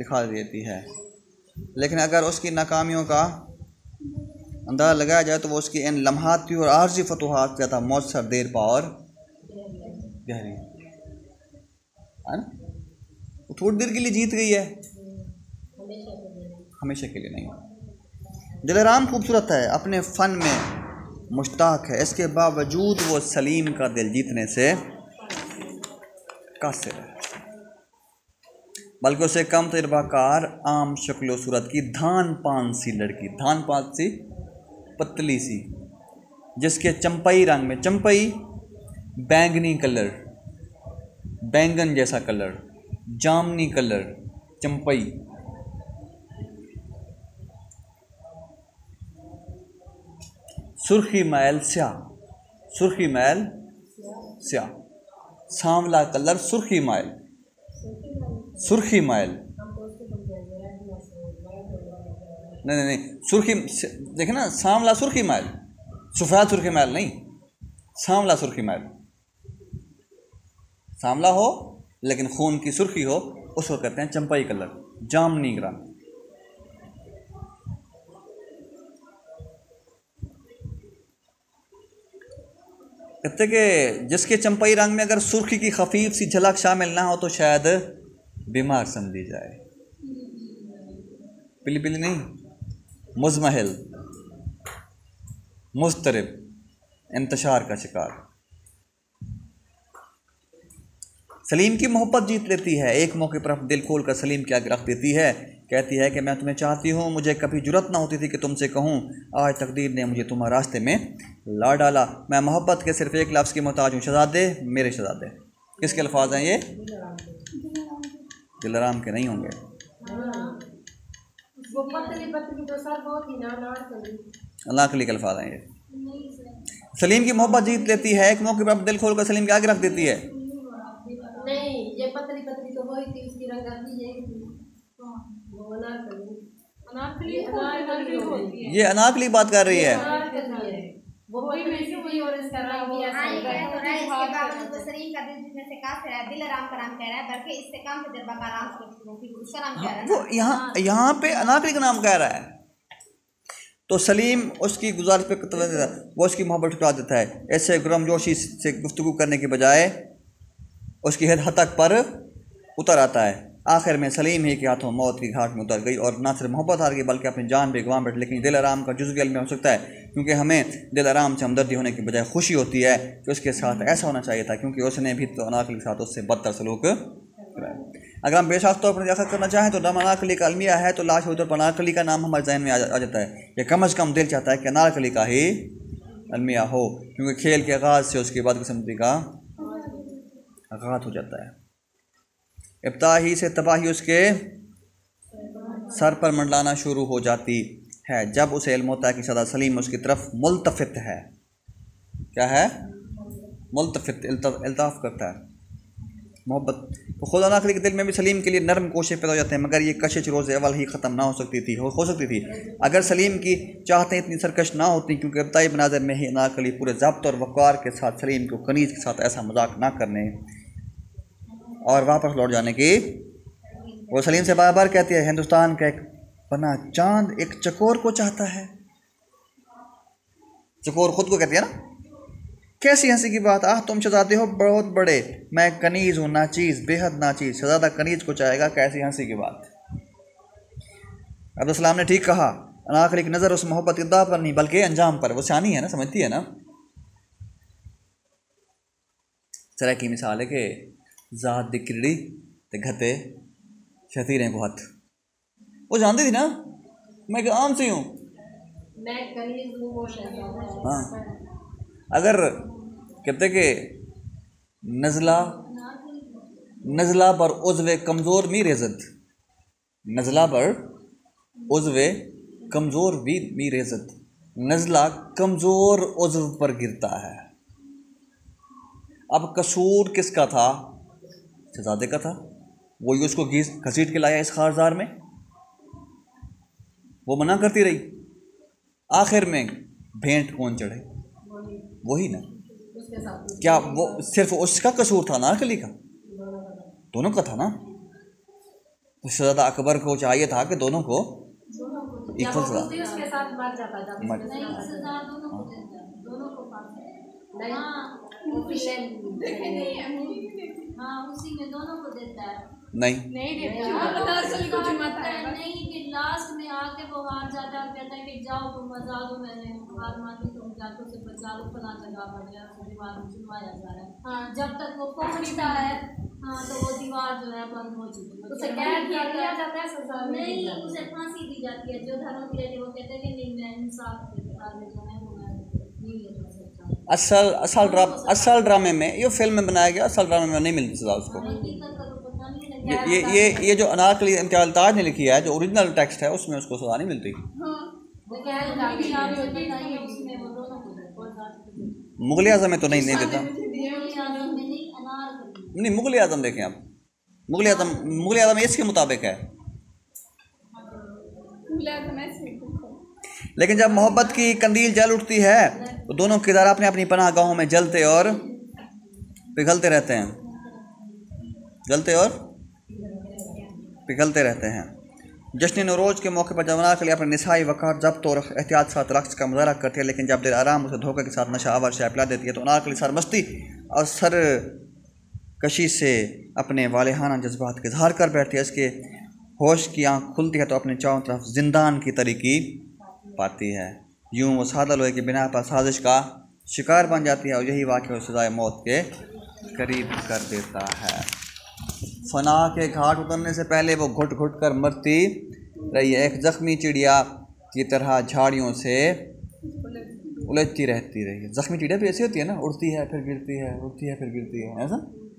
दिखा देती है। लेकिन अगर उसकी नाकामियों का अंदाज़ा लगाया जाए तो वो उसकी इन लम्हाती और आर्जी फतूहात ज़्यादा मौसर, देर पा और गहरी है ना। वो थोड़ी देर के लिए जीत गई है, हमेशा के लिए नहीं। दिलराम खूबसूरत है, अपने फ़न में मुश्ताक है, इसके बावजूद वो सलीम का दिल जीतने से कासिर है, बल्कि उसे कम तजुर्बाकार आम शक्ल सूरत की धान पान सी लड़की, धान पान सी पतली सी, जिसके चंपई रंग में, चंपई बैंगनी कलर, बैंगन जैसा कलर, जामनी कलर, चंपई, सुर्खी मैल स्याह, सुर्खी मैल स्याह, सांवला कलर सुर्खी मैल, सुर्खी मैल नहीं, सुर्खी देखे ना, सांवला सुर्खी मैल, सफ़ेद सुर्खी मैल नहीं, सांवला सुर्खी मैल। सांवला हो लेकिन खून की सुर्खी हो, उसको कहते हैं चंपाई कलर, जामनी रंग। कहते कि जिसके चंपाई रंग में अगर सुर्खी की खफीफ सी झलक शामिल ना हो तो शायद बीमार समझी जाए। पिली पिली नहीं, मुज़महिल, मुस्तरिब, इंतशार का शिकार। सलीम की मोहब्बत जीत लेती है, एक मौके पर अपना दिल खोल कर सलीम के आगे रख देती है, कहती है कि मैं तुम्हें चाहती हूँ, मुझे कभी जुर्रत ना होती थी कि तुमसे कहूँ, आज तकदीर ने मुझे तुम्हारे रास्ते में ला डाला, मैं मोहब्बत के सिर्फ एक लफ्ज़ की मोहताज हूँ, शहज़ादे मेरे शहज़ादे। किसके अल्फाज हैं ये? दिलराम के नहीं होंगे। अनाकली के अल्फाज हैं ये। सलीम की मोहब्बत जीत लेती है, एक मौके पर अपना दिल खोल कर सलीम के आगे रख देती है। नहीं, ये पतली पतली तो वही थी, उसकी रंगत ये अनाकली बात कर रही है। वो भी भी और इसका रंग भी ऐसा सलीम का दिल जितने से काफिर है, दिलराम का नाम कह रहा है, बल्कि इससे कम तजुर्बा का नाम उसका नाम कह रहा है। वो यहाँ पे अनाकली का नाम कह रहा है, तो सलीम उसकी गुजारिश पे वो उसकी मोहब्बत ठुकरा देता है। ऐसे गर्मजोशी से गुफ्तगू करने के बजाय उसकी हद तक पर उतर आता है। आखिर में सलीम ही के हाथों मौत की घाट में उतर गई और ना सिर्फ मोहब्बत हार गई बल्कि अपनी जान भी गंवा बैठ। लेकिन दिल आराम का जुज़वी अलमिया हो सकता है, क्योंकि हमें दिल आराम से हमदर्दी होने की बजाय खुशी होती है कि उसके साथ ऐसा होना चाहिए था, क्योंकि उसने भी तो अनाकली के साथ उससे बदतर सलूक कराया। अगर हम बेसाख्त तौर पर याद करना चाहें तो नाम अनाकली का अलमिया है, तो लाश तौर पर अनाकली का नाम हमारे जहन में आ जाता है। या कम अज़ कम दिल चाहता है कि अनाकली का ही अलमिया हो, क्योंकि खेल के आगाज़ से उसके बाद किस्मती का आगाज़ हो जाता है। इब्ताही से तबाही उसके सर पर मंडलाना शुरू हो जाती है जब उसे इल्म होता है कि सदा सलीम उसकी तरफ मुल्तफित है। क्या है? मुल्तफित, इल्ताफ करता है, मोहब्बत। तो खुदा नाकली के दिल में भी सलीम के लिए नरम कोशिश पैदा हो जाते हैं, मगर ये कशिश रोज़ अव्वल ही ख़त्म ना हो सकती थी, हो सकती थी अगर सलीम की चाहतें इतनी सरकश ना होती, क्योंकि इब्ताई मनाज़र में ही नाकली पूरे ज़ब्त और वक़ार के साथ सलीम को कनीज़ के साथ ऐसा मजाक ना करने और वापस लौट जाने की वो सलीम से बार बार कहती है, हिंदुस्तान का एक बना चांद एक चकोर को चाहता है। चकोर खुद को कहती है ना, कैसी हंसी की बात, आह तुम शहजादे हो बहुत बड़े, मैं कनीज़ हूँ, नाचीज़, बेहद नाचीज़, शहजादा कनीज़ को चाहेगा, कैसी हंसी की बात। अब्दुल ने ठीक कहा, अनाकली की नज़र उस मोहब्बत की दाव पर नहीं बल्कि अंजाम पर। वो शानी है ना, समझती है ना। तरह की मिसाल है कि ज़ात दिक्री ते घते शतीरें को हथ। वो जानती थी ना मैं आम से हूँ। हाँ, अगर कहते कि नज़ला पर उज़्वे कमज़ोर मी रेज़त, नज़ला पर उज़्वे कमज़ोर मी रेज़त, नज़ला कमज़ोर उज़्व पर गिरता है। अब कसूर किसका था? शहजादे का था। वही उसको घसीट के लाया इस खारजार में, वो मना करती रही, आखिर में भेंट कौन चढ़े? वही ना। क्या वो सिर्फ उसका कसूर था ना, अनारकली का? दोनों का था ना। तो शहजादा अकबर को चाहिए था कि दोनों को इक्वल सजा। उसके साथ मर जाता था, नहीं सजा दोनों को देता है, दोनों को फांसी। हाँ उसी में दोनों को देता है। नहीं नहीं कि लास्ट में आके वो हार जाता है, कहता है कि जाओ तुम बचा दो, मैंने हार मानी, तुम जाकर से बचा लो, फला जगह पर गया, दीवार में चुनवाया जा रहा है। हाँ जब तक वो पहुंचता है, हाँ तो वो दीवार जो है बंद हो चुकी है, उसे कैद किया जाता है, सजा नहीं उसे फांसी दी जाती है। जो धर्म के लिए वो कहते हैं कि नहीं मैं इंसाफ के बाद में जो है वो मैं नहीं ले सकता। असल ड्रामे में, ये फिल्म में बनाया गया, असल ड्रामे में नहीं मिलती सजा उसको। ये जो अनारकली इम्तियाज़ ताज ने लिखी है, जो ओरिजिनल टेक्स्ट है, उसमें उसको सजा नहीं मिलती। मुगल आज़म में तो नहीं देता। नहीं मुगल आज़म देखें आप, मुगल आज़म इसके मुताबिक है। लेकिन जब मोहब्बत की कंदील जल उठती है तो दोनों किरदार अपने अपनी पनाहगाहों में जलते और पिघलते रहते हैं, पिघलते रहते हैं। जश्न नौरोज़ के मौके पर जवाना के लिए अपने निसाई वक़ार ज़ब्त और एहतियात के साथ रक़्स का मुज़ाहरा करती है, लेकिन जब दिल आराम उसे धोखे के साथ नशा आवर से पिला देती है तो अनारकली सरमस्ती और सर कशी से अपने वालिहाना जज्बात के इजहार कर बैठती है। इसके होश की आँख खुलती है तो अपने चारों तरफ जिंदान की तरीकी पाती है। यूँ वो सादा लोहे की बिना पर साजिश का शिकार बन जाती है और यही वाक़या सज़ाए मौत के करीब कर देता है। फना के घाट उतरने से पहले वो घुट घुट कर मरती रही है, एक ज़ख्मी चिड़िया की तरह झाड़ियों से उलझती रहती रही है। ज़ख्मी चिड़िया भी ऐसी होती है ना, उड़ती है फिर गिरती है, उड़ती है फिर गिरती है, ऐसा।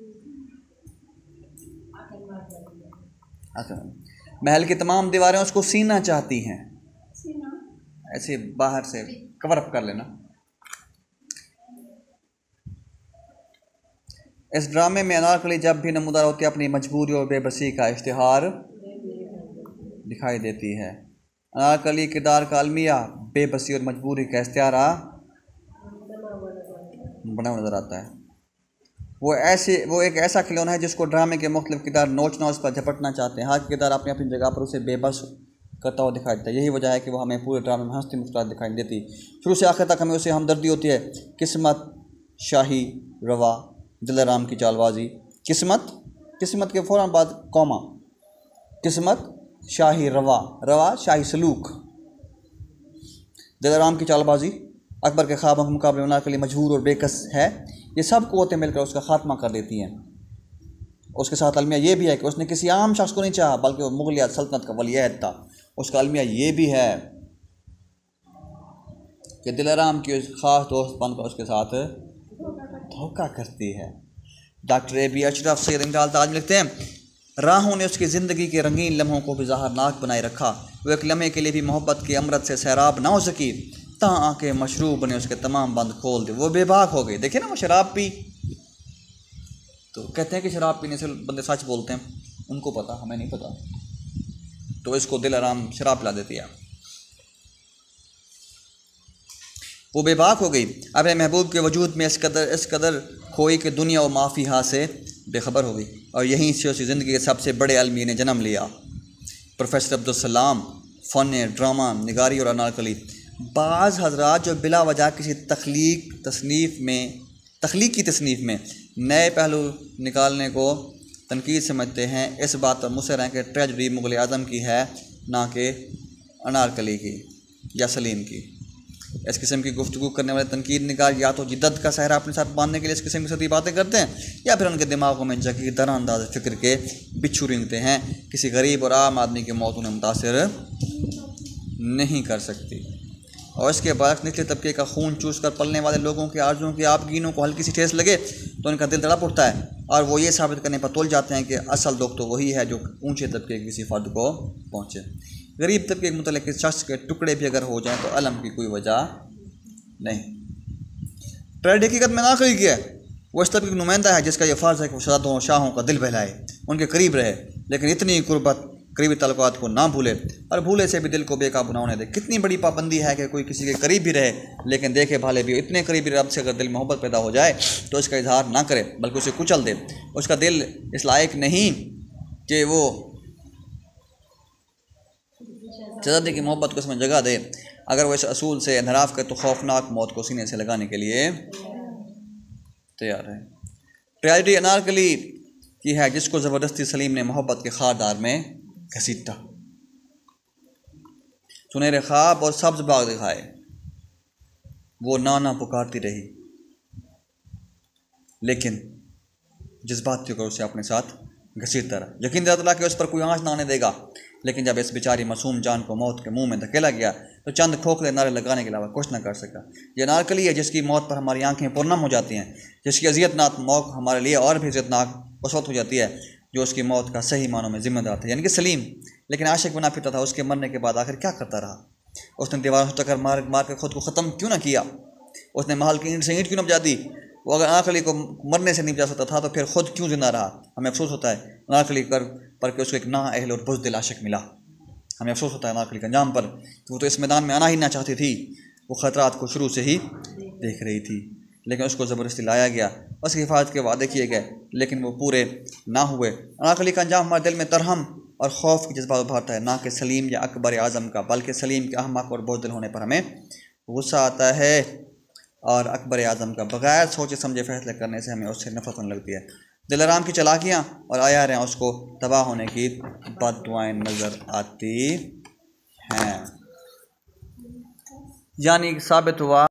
अच्छा, महल की तमाम दीवारें उसको सीना चाहती हैं, ऐसे बाहर से कवर अप कर लेना। इस ड्रामे में अनारकली जब भी नमूदार होती है अपनी मजबूरी और बेबसी का इश्तिहार दिखाई देती है। अनारकली किरदार का अलमिया बेबसी और मजबूरी का इश्तिहारा बना नजर आता है। वो एक ऐसा खिलौना है जिसको ड्रामे के मुख्तलिफ किरदार नोच नोच पर झपटना चाहते हैं। हर किरदार अपनी अपनी जगह पर उसे बेबस करता हुआ दिखाई देता है। यही वजह है कि वो हमें पूरे ड्रामे में हंसती मुस्कुराती दिखाई देती। शुरू से आखिर तक हमें उसे हमदर्दी होती है। किस्मत शाही रवा दिलराम की चालबाजी, किस्मत के फ़ौरन बाद कौमा, किस्मत शाही रवा शाही सलूक, दिलराम की चालबाजी, अकबर के ख्वाबों के मुकाबले अनारकली के लिए मजबूर और बेकस है। ये सब क़ुव्वतें मिलकर उसका ख़ात्मा कर देती हैं। उसके साथ अलमिया ये भी है कि उसने किसी आम शख्स को नहीं चाहा, बल्कि वो मुगलिया सल्तनत का वली अहद था। उसका अलमिया ये भी है कि दिलराम की ख़ास दोस्त बनकर उसके साथ धोखा करती है। Doctor A.B. अशरफ सैयद इम्तियाज़ ताज लिखते हैं, राहों ने उसकी ज़िंदगी के रंगीन लम्हों को भी ज़हरनाक बनाए रखा। वो एक लम्हे के लिए भी मोहब्बत के अमृत से सैराब ना हो सकी। तहाँ आके मशरूब ने उसके तमाम बंद खोल दिए। वो बेबाक हो गई। देखिए ना, वो शराब पी, तो कहते हैं कि शराब पीने से बंदे सच बोलते हैं, उनको पता, हमें नहीं पता। तो इसको दिलराम शराब पिला देती है। वो बेबाक हो गई, अपने महबूब के वजूद में इस कदर खोई कि दुनिया और माफिया से बेखबर हो गई। और यहीं से उसकी ज़िंदगी के सबसे बड़े अलमी ने जन्म लिया, प्रोफेसर अब्दुल सलाम। फ़न ड्रामा निगारी और अनारकली। बाज़ हज़रात जो बिला वजह किसी तख्लीकी तसनीफ़ में नए पहलू निकालने को तनकीद समझते हैं, इस बात पर मुसर हैं कि ट्रेजडी मुग़ल आज़म की है, ना कि अनारकली की या सलीम की। इस किस्म की गुफ्तगू करने वाले तनकीद निगार या तो जिद्दत का सहरा अपने साथ बांधने के लिए इस किस्म की सती बातें करते हैं, या फिर उनके दिमागों में जगी तरह अंदाज फ़िक्र के बिच्छू रेंगते हैं। किसी गरीब और आम आदमी की मौत उन्हें मुतासिर नहीं कर सकती। और इसके बाद निचले तबके का खून चूस कर पलने वाले लोगों के आरज़ुओं की आपगीनों को हल्की सी ठेस लगे तो उनका दिल तड़प उठता है, और वो ये साबित करने पर तुल जाते हैं कि असल दुख तो वही है जो ऊँचे तबके के किसी फ़र्द को पहुँचे। गरीब तबके के मुतल्लिक़ शख्स के टुकड़े भी अगर हो जाएँ तो अलम की कोई वजह नहीं। ट्रेड हकीकत में ना खरीद किया, वो इस तबके का नुमाइंदा है जिसका ये फ़र्ज़ है कि वो शहजादों और शाहों का दिल बहलाए, उनके करीब रहे, लेकिन इतनी कुर्बत करीबी तल्लुकात को ना भूले और भूले से भी दिल को बेकाबू ना होने दे। कितनी बड़ी पाबंदी है कि कोई किसी के करीब भी रहे, लेकिन देखे भाले भी इतने करीबी रब से अगर दिल मोहब्बत पैदा हो जाए तो इसका इजहार ना करे, बल्कि उसे कुचल दे। उसका दिल इस लायक नहीं कि वो शहजादी की मोहब्बत को उसमें जगह दे, अगर वो इस असूल से इनहराफ करे तो खौफनाक मौत को सीने से लगाने के लिए तैयार है। ट्रेजेडी अनारकली की है जिसको ज़बरदस्ती सलीम ने मोहब्बत के खारदार में घसीटा, सुनहरे ख्वाब और सब्ज बाग दिखाए, वो नाना पुकारती रही लेकिन जज्बाती को उसे अपने साथ घसीटता रहा। यकीन दिलाता कि उस पर कोई आँच ना आने देगा, लेकिन जब इस बेचारी मासूम जान को मौत के मुंह में धकेला गया तो चंद खोखले नारे लगाने के अलावा कुछ न कर सका। यह अनारकली है जिसकी मौत पर हमारी आंखें पुरनम हो जाती हैं, जिसकी अजियतनाक मौत हमारे लिए और भी अजियतनाक उस वक्त हो जाती है जो उसकी मौत का सही मानों में जिम्मेदार था, यानी कि सलीम। लेकिन आशिक बना फिरता था, उसके मरने के बाद आखिर क्या करता रहा? उसने दीवारों से टक्कर मार मार कर खुद को ख़त्म क्यों ना किया? उसने महल की ईंट से ईंट क्यों न बजा दी? वो अगर अनारकली को मरने से नहीं बचा सकता था तो फिर खुद क्यों जिंदा रहा? हमें अफसोस होता है अनारकली पर कि उसको एक नाअहल और बुज़दिल आशिक मिला। हमें अफसोस होता है अनारकली के अंजाम पर, वो तो इस मैदान में आना ही ना चाहती थी। वो ख़तरात को शुरू से ही देख रही थी, लेकिन उसको ज़बरदस्ती लाया गया, उसकी हिफाजत के वादे किए गए लेकिन वो पूरे ना हुए। अनारकली का अंजाम हमारे दिल में तरहम और खौफ की जज्बा उभारता है, ना कि सलीम या अकबर आज़म का, बल्कि सलीम के अहमक और बुज़दिल होने पर हमें गुस्सा आता है और अकबर आज़म का बग़ैर सोचे समझे फैसले करने से हमें उससे नफरत होने लगती है। दिलाराम की चालाकियाँ और आयार हैं उसको तबाह होने की बद्दुआएं नज़र आती हैं। यानी साबित हुआ